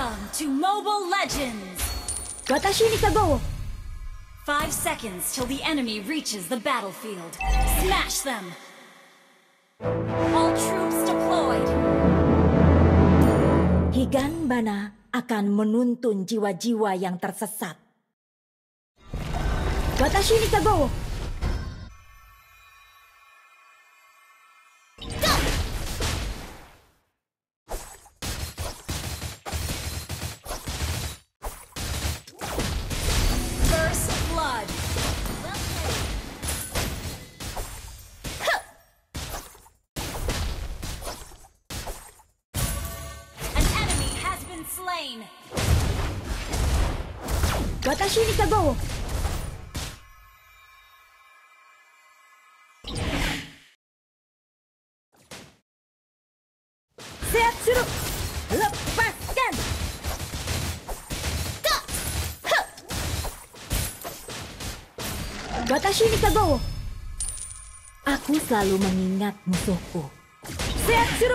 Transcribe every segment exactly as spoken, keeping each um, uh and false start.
Welcome to Mobile Legends! Watashi ni Kagou! Five seconds till the enemy reaches the battlefield. Smash them! All troops deployed! Higanbana akan menuntun jiwa-jiwa yang tersesat. Watashi ni Kagou! Slain. Watashi ni Kagou. Setsuru, lepaskan. Watashi ni Kagou. Aku selalu mengingat musuhku. Setsuru.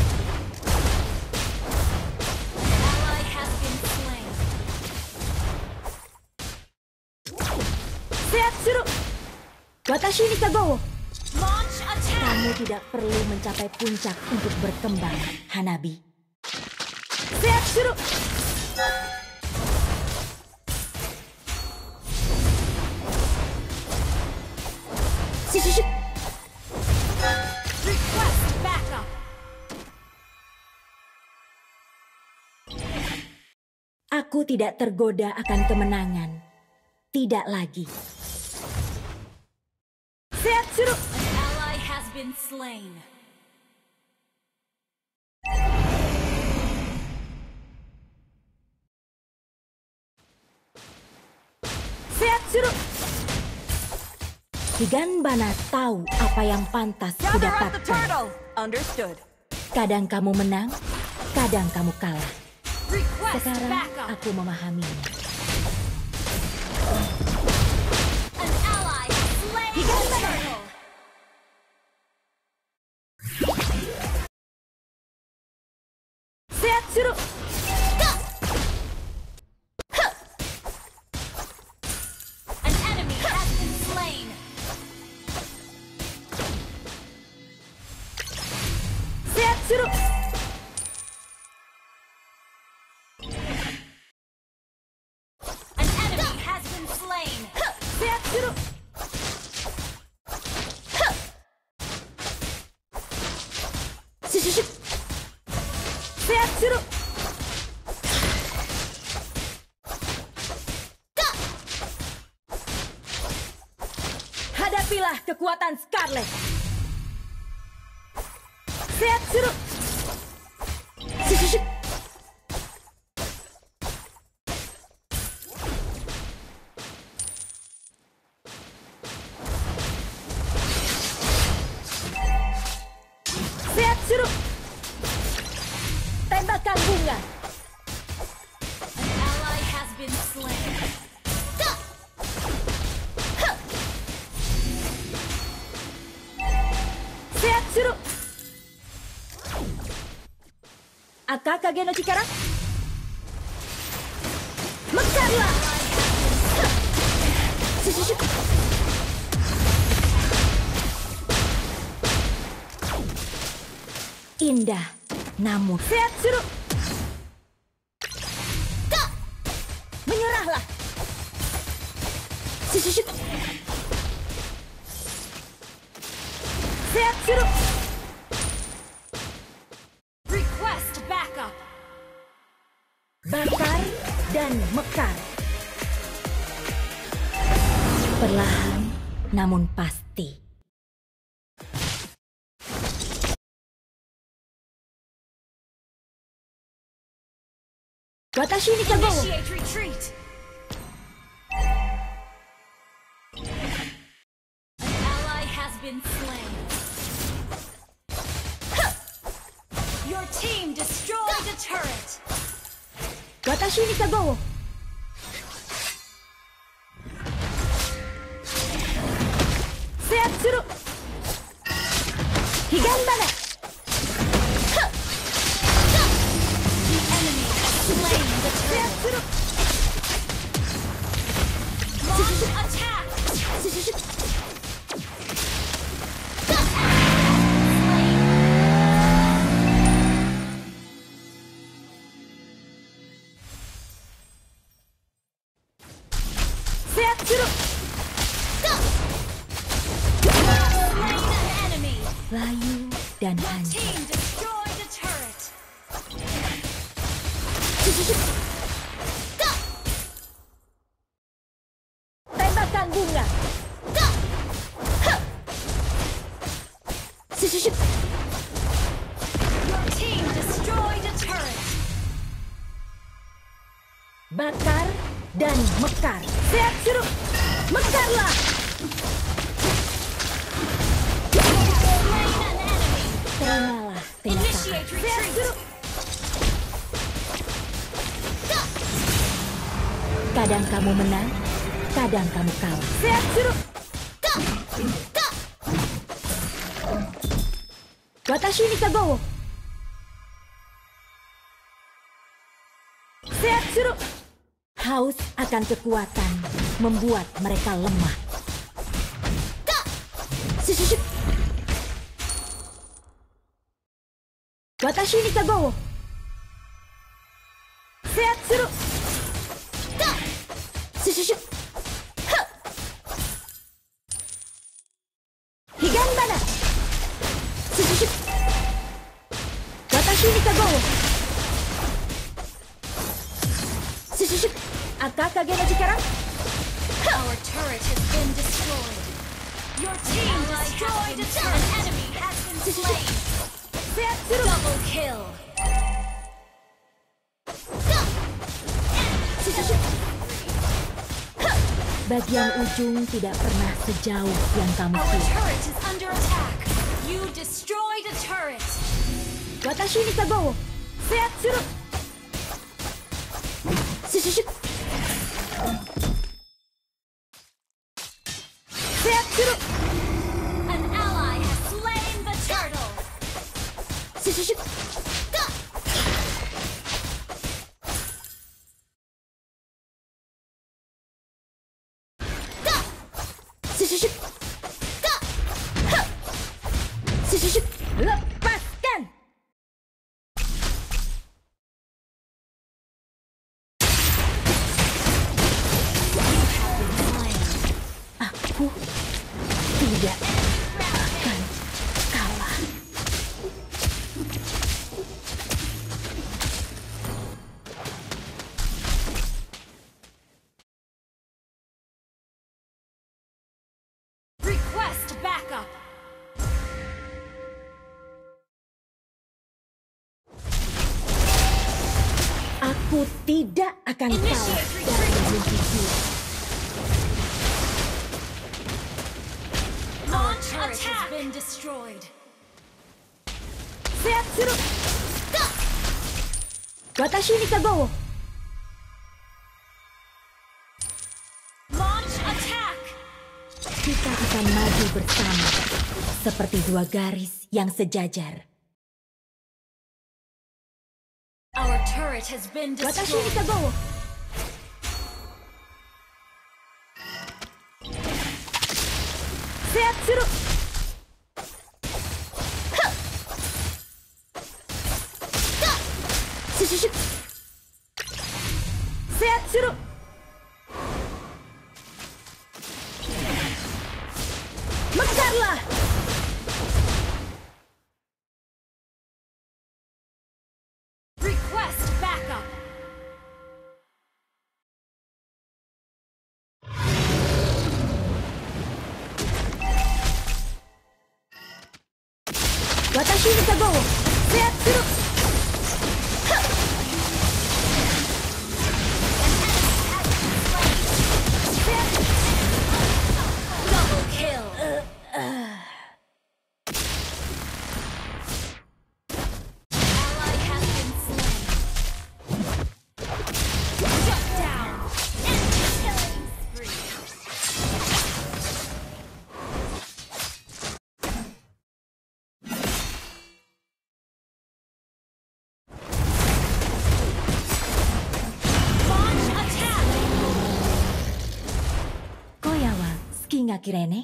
Watashi ni Kagou. Launch attack. Kamu tidak perlu mencapai puncak untuk berkembang, Hanabi. Setsuru. Shishu. Request backup. Aku tidak tergoda akan kemenangan. Tidak lagi. An ally has been slain. Setsuru. Higanbana tahu apa yang pantas kudapatkan. Understood. Kadang kamu menang, kadang kamu kalah. Request Sekarang backup. aku memahaminya. An ally has slain the turtle. Setsuru. An enemy has been slain. Setsuru. An enemy has been slain. Setsuru. Shishu. Setsuru. Hadapilah kekuatan Scarlet. Setsuru. Shishu. Setsuru. Tembakan bunga. An ally has been slain. Setsuru. Akakage no Chikara. Mekarlah. Shishu. Indah, namun Setsuru. Menyerahlah. Shishu. Setsuru. Request backup. Bakar dan mekar. Perlahan namun pasti. Watashi ni Kagou. Initiate retreat. An ally has been slain. Your team destroyed a turret. Watashi ni Kagou. Setsuru. Higanbana. The enemy has slain layu dan Your hancur. team destroyed a turret. Tembakan bunga. Your team destroyed a turret. Bakar dan mekar. Siap suruh. Mekarlah. Slain an enemy. Terimalah tembakan. Initiate Siap retreat. suruh. Kadang kamu menang, kadang kamu kalah. Siap suruh. Watashi ni Kagowo. Siap suruh. Haus akan kekuatan membuat mereka lemah. Shushu. Watashi ni Kagowo. Siap suruh. Shushu. Higanbana. Shushu. Watashi ni Kagowo. Shushu. Akakage no chikara. Our turret has been destroyed. Your team destroyed a turret. An enemy has been slain. Siap suruh. Double kill. Shushu. Bagian ujung tidak pernah sejauh yang kamu Our kira. turret is under attack. You destroyed a turret. Watashi ni Kagowo. Siap suruh. Shushu. Siap suruh. An ally has slain the turtle. Shushu. Shushu. Shushu. Lepaskan. Aku tidak akan kalah. Request backup. Aku tidak akan kalah dalam mimpi dia. Our turret has been destroyed. Siap suruh. Watashi ni Kagowo. Launch attack. Kita akan maju bersama seperti dua garis yang sejajar. Our turret has been Watashi ni destroyed. Kagowo. Siap suruh. Shushu. Siap suruh. Mekarlah. Request backup. Watashi ni Kagowo. Siap suruh. Double kill. Ally has been slain. Shut down. Enemy killing spree. Launch attack. Koya wa suki ga kirene?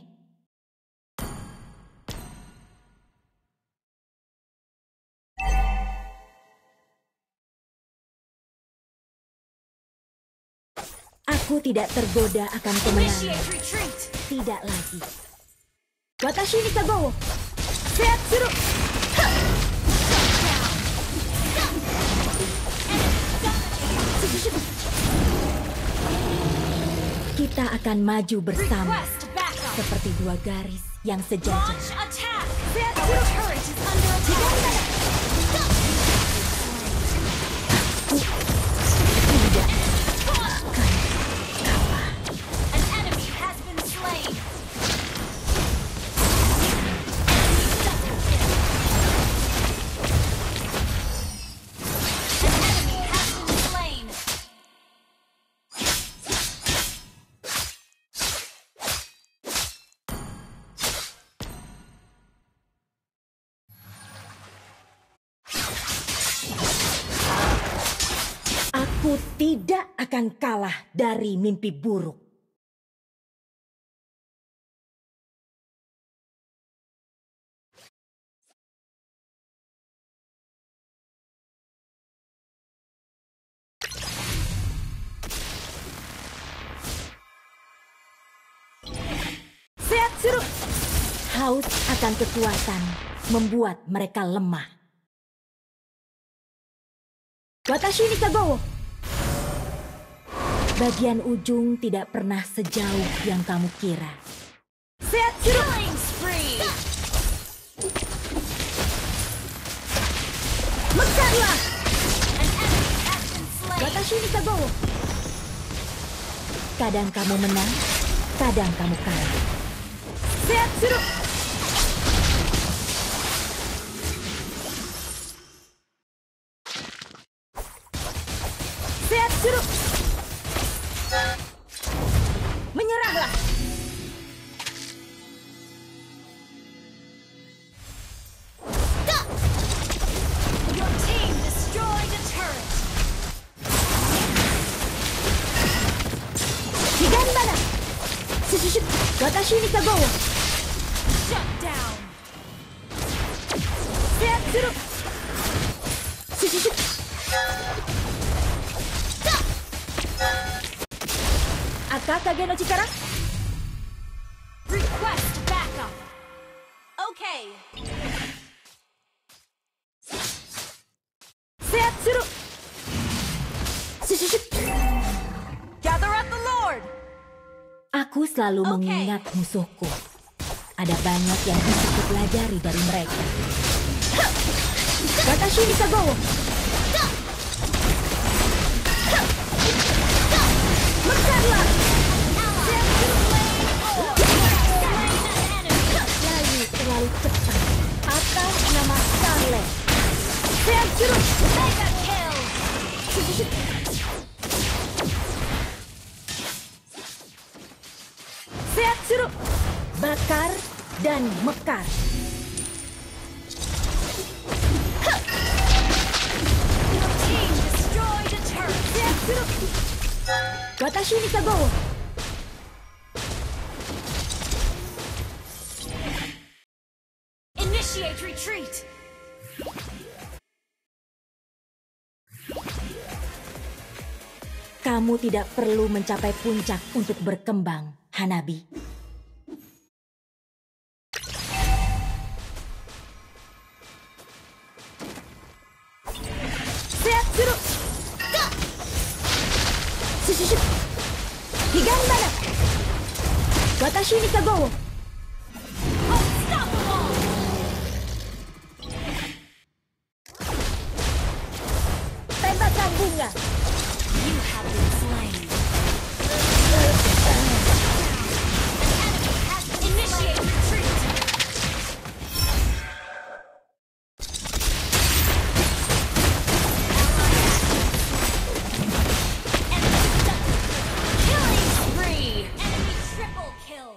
Aku tidak tergoda akan kemenangan. Initiate retreat. Tidak lagi. Watashi ni Kagowo. Seatsuru. Kita akan maju bersama Request backup. seperti dua garis yang sejajar. Launch attack. Our turret is under attack. Tidak. An enemy has been slain. An enemy has been slain. Aku tidak akan kalah dari mimpi buruk. Seatsuru. Haus akan kekuatan membuat mereka lemah. Watashi ni kagowo. Bagian ujung tidak pernah sejauh yang kamu kira. Seatsuru. Killing spree. Mekarlah. An enemy has been slain. Watashi ni kagowo. Kadang kamu menang, kadang kamu kalah. Seatsuru. Seatsuru. Menyerahlah. Your team destroyed a turret. Higanbana. Sushushu. Watashi ni kagowo. Shut down. Seatsuru. Sushushu. Akakage no chikara. Request backup. Okay. Seatsuru. Sushushu. Gather at the Lord. Aku selalu Oke. mengingat musuhku. Ada banyak yang bisa kupelajari dari mereka. Watashi ni kagowo. Mekarlah. Lalu terlalu cepat. Atas nama Scarlet. Seatsuru. Mega kill. Seatsuru. Bakar dan mekar. Your team destroyed a turret. Seatsuru. Watashi ni kagowo. Initiate retreat. Kamu tidak perlu mencapai puncak untuk berkembang, Hanabi. Seatsuru. Sushushu. Higanbana. Watashi ni kagowo. Unstoppable. Tembakan bunga. You have been slain. Initiate retreat. Killing spree. Enemy triple kill.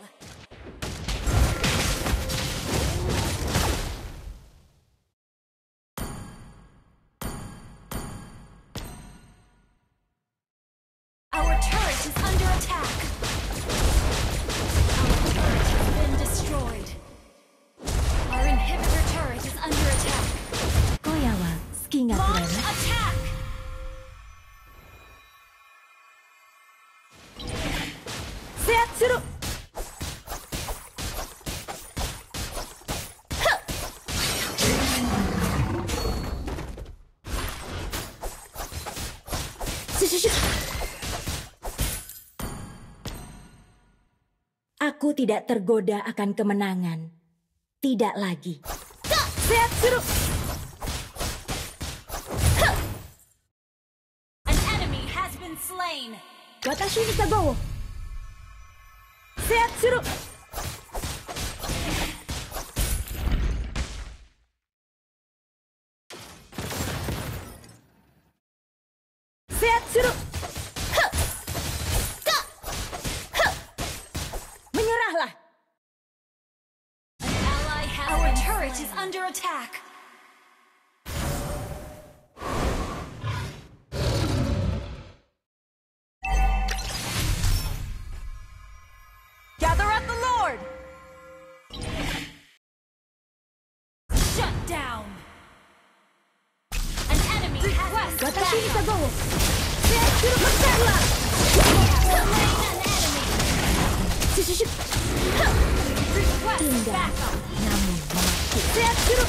Aku tidak tergoda akan kemenangan. Tidak lagi. Sehat suruh. An enemy has been slain. Watashi ni Kagawa. Sehat suruh. Sehat suruh. Menyerahlah. An ally has Our been turret slain. Is under attack. Gather at the Lord. Shut down. An enemy has been Watashi ni slain. Kagawa. Sehat suruh berserlah. Slain an enemy. Request Indah, backup. namun mati. Sehat suruh.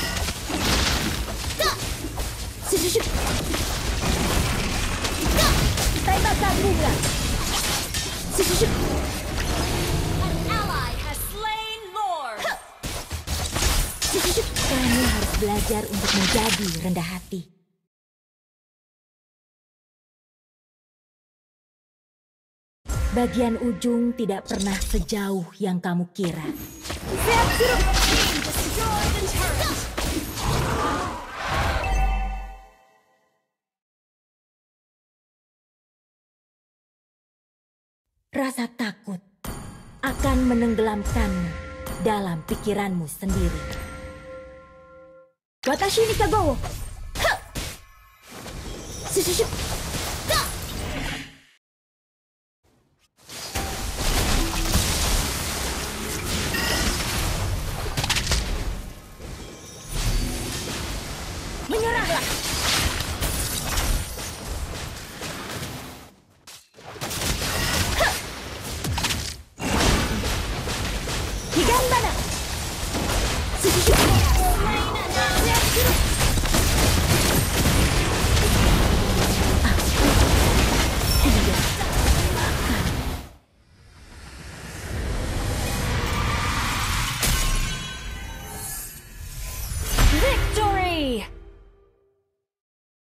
Tembak bunga. An ally has slain Lord. Kamu harus belajar untuk menjadi rendah hati. Bagian ujung tidak pernah sejauh yang kamu kira. Sehat suruh. Destroy the turret. Rasa takut akan menenggelamkanmu dalam pikiranmu sendiri. Watashi ni Kagawa. Shushu. Menyerahlah. Higanbana. Shushu. Slain an enemy.